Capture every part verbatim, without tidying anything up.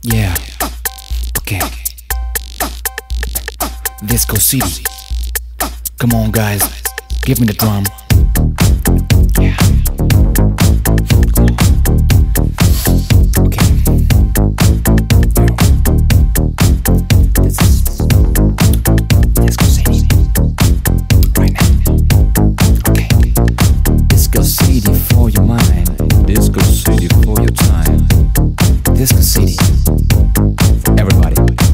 Yeah. Okay. Disco City. Come on, guys. Give me the drum. Yeah. Okay. This is Disco City. Right now. Okay. Disco City for your mind. Disco City for your time. Disco City for everybody.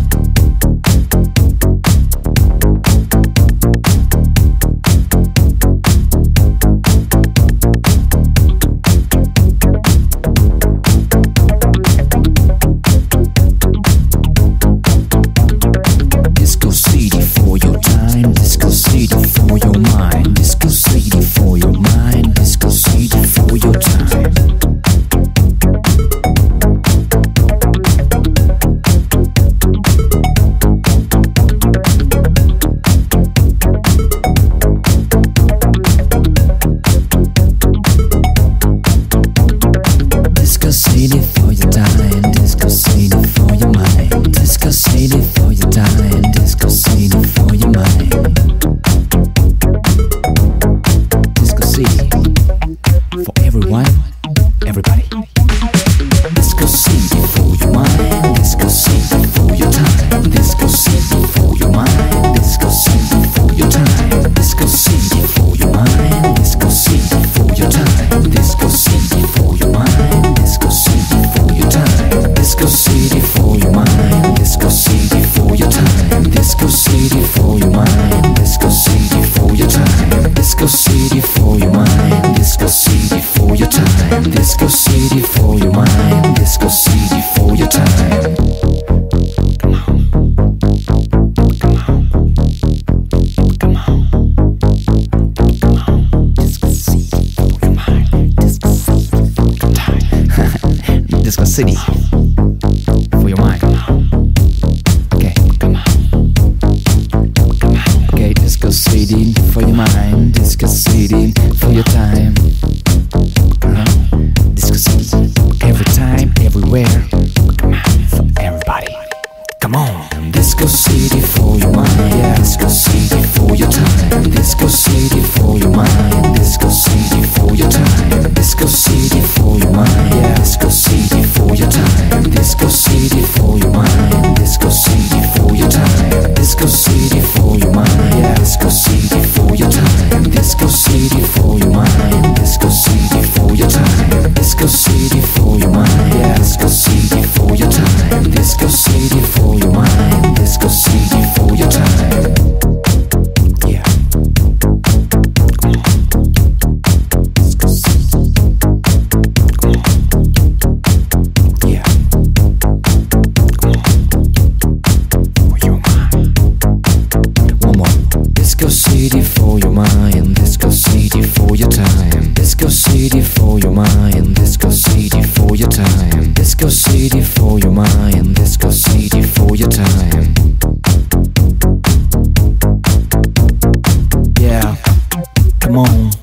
Disco City for your time. Disco City for your mind. Disco City for your mind. Disco City for your time. Disco City for your time, Disco City for your mind. Disco City for your time, Disco City for your mind. Disco City for everyone, everybody. Disco City for your mind, Disco City for your time. Disco City for your mind, Disco City for your time. Disco City for your mind, Disco City for your time. Disco City for your mind, Disco City for your time. Disco City for your mind, Disco City for your time. Disco City for your mind, Disco City for your time. Disco City for your mind, Disco City for your time. Disco City for your mind, Disco City for your time. Come on, come on, come on, come on. Disco City for your mind, Disco City for your time. Disco City for your mind. Okay, come on, come on. Okay, Disco City for your mind, Disco City for your time. Uh-huh. Disco City, every time, everywhere. Come on, for everybody. Come on. Disco City for your mind, yeah. Disco City for your time. Disco City for your mind, Disco City for your time. Disco City for your mind, yeah. Disco City for your time. Disco City for your mind, Disco City for your time. Disco City for your mind, yeah. Disco City for your time. Disco City for your mind, Disco City for your time. Disco City for your mind, yeah. Disco City for your time. Disco City for your mind, Disco City for your time. Yeah. Come on. Disco City. Come on. Yeah. Come on. For your mind. One more. Disco City for your mind, Disco City for your time. Disco City for your mind, Disco City for your time. Disco City for your mind, Disco City for your time. Yeah, come on.